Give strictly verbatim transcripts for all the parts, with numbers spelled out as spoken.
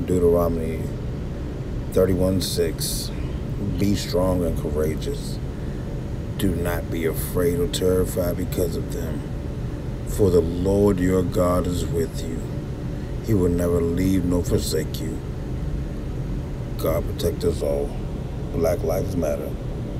Deuteronomy thirty-one six. Be strong and courageous. Do not be afraid or terrified because of them. For the Lord your God is with you. He will never leave nor forsake you. God protect us all. Black Lives Matter.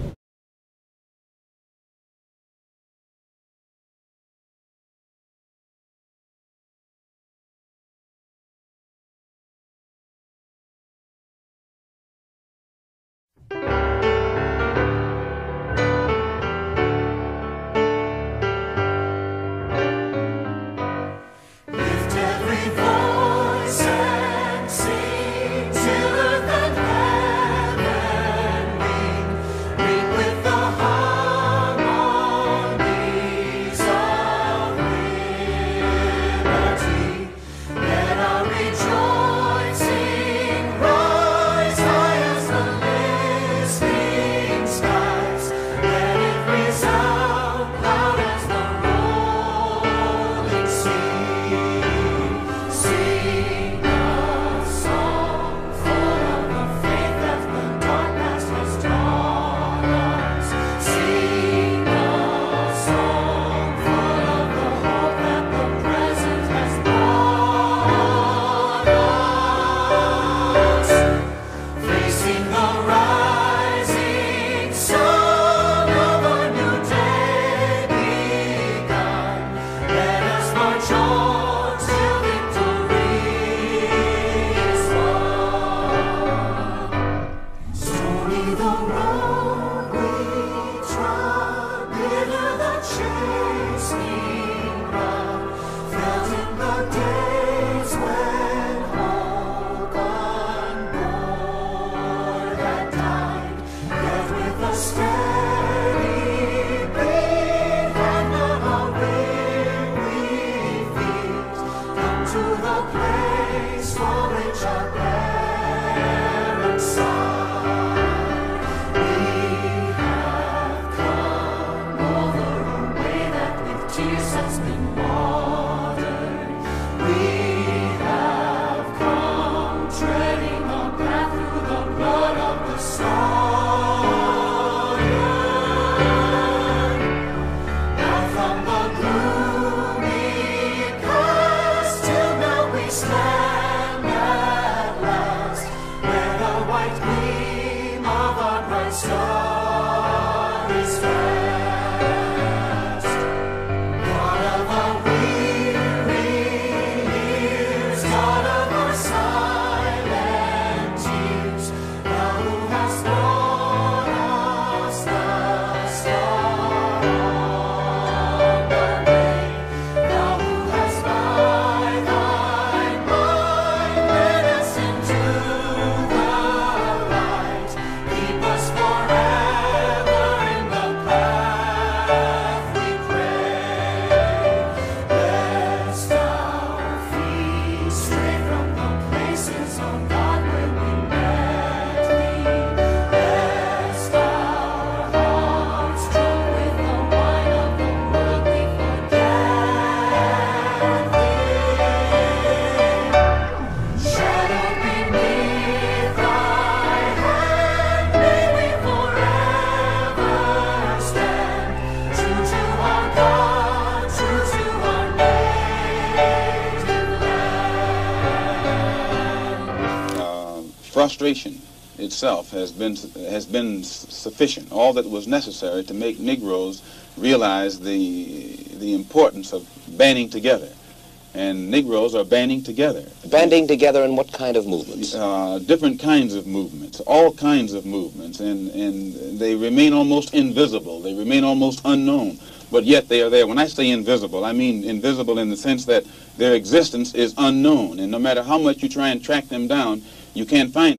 Frustration itself has been has been sufficient, all that was necessary to make Negroes realize the the importance of banding together. And Negroes are banding together. Banding together in what kind of movements? Uh, different kinds of movements, all kinds of movements, and, and they remain almost invisible. They remain almost unknown, but yet they are there. When I say invisible, I mean invisible in the sense that their existence is unknown, and no matter how much you try and track them down, you can't find